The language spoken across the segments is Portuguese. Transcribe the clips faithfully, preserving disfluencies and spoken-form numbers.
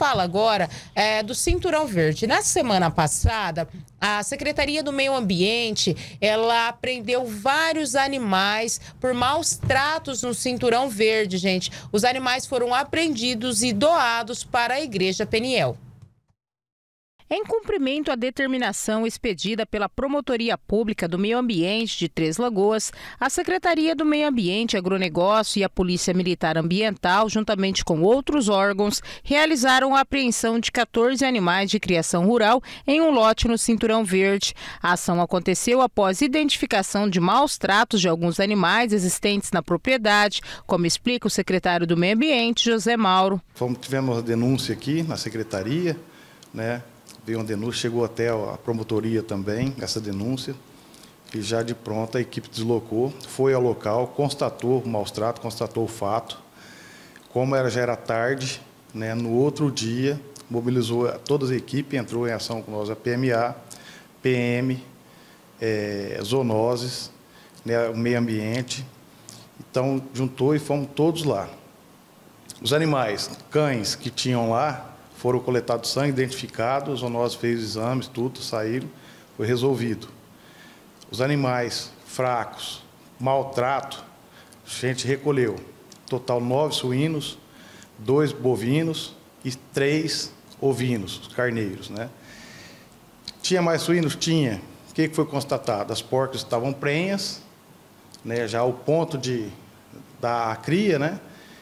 fala agora é, do Cinturão Verde. Na semana passada, a Secretaria do Meio Ambiente, ela apreendeu vários animais por maus tratos no Cinturão Verde, gente. Os animais foram apreendidos e doados para a Igreja Peniel. Em cumprimento à determinação expedida pela Promotoria Pública do Meio Ambiente de Três Lagoas, a Secretaria do Meio Ambiente, Agronegócio e a Polícia Militar Ambiental, juntamente com outros órgãos, realizaram a apreensão de quatorze animais de criação rural em um lote no Cinturão Verde. A ação aconteceu após identificação de maus tratos de alguns animais existentes na propriedade, como explica o secretário do Meio Ambiente, José Mauro. Tivemos a denúncia aqui na Secretaria, né? Veio uma denúncia, chegou até a promotoria também, essa denúncia, e já de pronto a equipe deslocou, foi ao local, constatou o maus trato, constatou o fato. Como era, já era tarde, né, no outro dia, mobilizou todas as equipes, entrou em ação com nós a P M A, P M, é, zoonoses, né, o meio ambiente. Então, juntou e fomos todos lá. Os animais, cães que tinham lá, foram coletados sangue, identificados, o nós fez exames, tudo, saíram, foi resolvido. Os animais fracos, maltrato, a gente recolheu. Total nove suínos, dois bovinos e três ovinos, carneiros, né? Tinha mais suínos? Tinha. O que foi constatado? As porcas estavam prenhas, né, já ao ponto de da cria, né?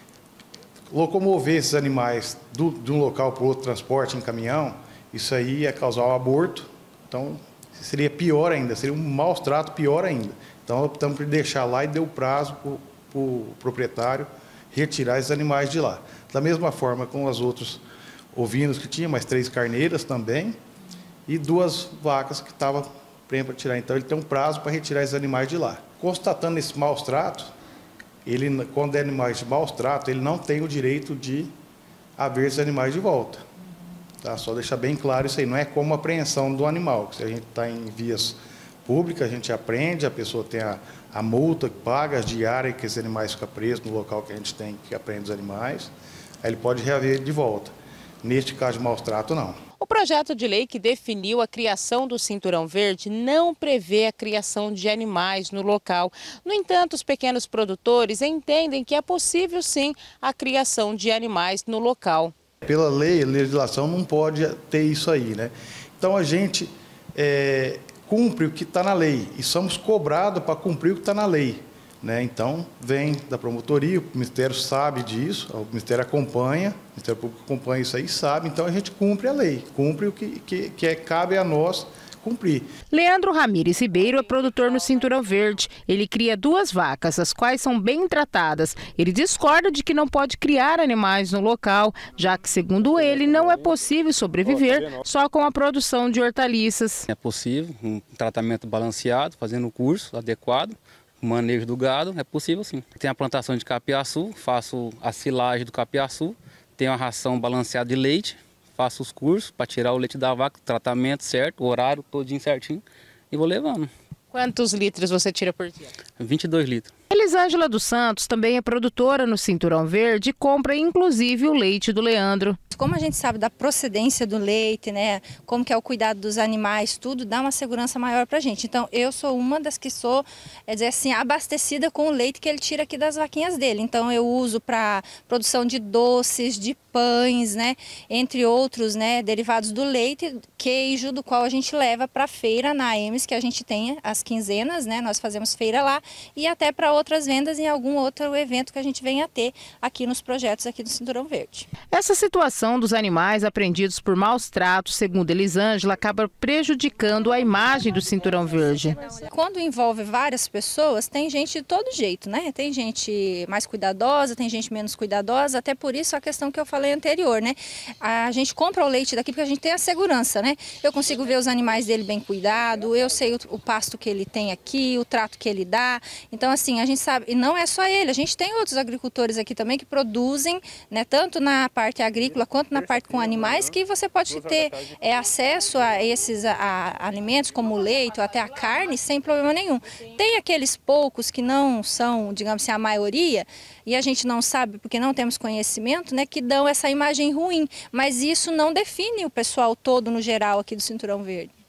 Locomover esses animais do, de um local para o outro, transporte em caminhão, isso aí ia causar um aborto, então seria pior ainda, seria um maus trato pior ainda. Então optamos por deixar lá e deu prazo para o pro proprietário retirar esses animais de lá. Da mesma forma com os outros ovinos que tinha, mais três carneiras também, e duas vacas que estavam prenhas para tirar. Então ele tem um prazo para retirar esses animais de lá. Constatando esse maus trato, ele, quando é animais de maus trato, ele não tem o direito de haver esses animais de volta. Tá? Só deixar bem claro isso aí, não é como a apreensão do animal. Se a gente está em vias públicas, a gente apreende, a pessoa tem a, a multa que paga, as diárias que esses animais ficam presos no local que a gente tem que apreende os animais, aí ele pode reaver de volta. Neste caso de maus trato, não. O projeto de lei que definiu a criação do Cinturão Verde não prevê a criação de animais no local. No entanto, os pequenos produtores entendem que é possível sim a criação de animais no local. Pela lei, a legislação não pode ter isso aí, né? Então a gente é, cumpre o que está na lei e somos cobrados para cumprir o que está na lei, né? Então vem da promotoria, o Ministério sabe disso, o Ministério acompanha, o Ministério Público acompanha isso aí, sabe, então a gente cumpre a lei, cumpre o que, que, que é, cabe a nós cumprir. Leandro Ramires Ribeiro é produtor no Cinturão Verde. Ele cria duas vacas, as quais são bem tratadas. Ele discorda de que não pode criar animais no local, já que, segundo ele, não é possível sobreviver só com a produção de hortaliças. É possível um tratamento balanceado, fazendo o curso adequado, o manejo do gado, é possível sim. Tem a plantação de capiaçu, faço a silagem do capiaçu, tenho a ração balanceada de leite, faço os cursos para tirar o leite da vaca, tratamento certo, horário todinho certinho e vou levando. Quantos litros você tira por dia? vinte e dois litros. Elisângela dos Santos também é produtora no Cinturão Verde e compra inclusive o leite do Leandro. Como a gente sabe da procedência do leite, né, como que é o cuidado dos animais, tudo dá uma segurança maior para a gente. Então eu sou uma das que sou, é dizer assim, abastecida com o leite que ele tira aqui das vaquinhas dele. Então eu uso para produção de doces, de pães, né, entre outros, né, derivados do leite, queijo, do qual a gente leva para a feira na Emes, que a gente tem as quinzenas, né, nós fazemos feira lá, e até para outras vendas em algum outro evento que a gente venha a ter aqui nos projetos aqui do Cinturão Verde. Essa situação dos animais apreendidos por maus tratos, segundo Elisângela, acaba prejudicando a imagem do Cinturão Verde. Quando envolve várias pessoas, tem gente de todo jeito, né? Tem gente mais cuidadosa, tem gente menos cuidadosa, até por isso a questão que eu falei anterior, né? A gente compra o leite daqui porque a gente tem a segurança, né? Eu consigo ver os animais dele bem cuidado, eu sei o, o pasto que ele tem aqui, o trato que ele dá. Então, assim, a gente sabe, e não é só ele, a gente tem outros agricultores aqui também que produzem, né? Tanto na parte agrícola quanto na parte com animais, que você pode ter é, acesso a esses a, a, alimentos, como o leite ou até a carne, sem problema nenhum. Tem aqueles poucos que não são, digamos assim, a maioria, e a gente não sabe porque não temos conhecimento, né, que dão essa imagem ruim, mas isso não define o pessoal todo no geral aqui do Cinturão Verde.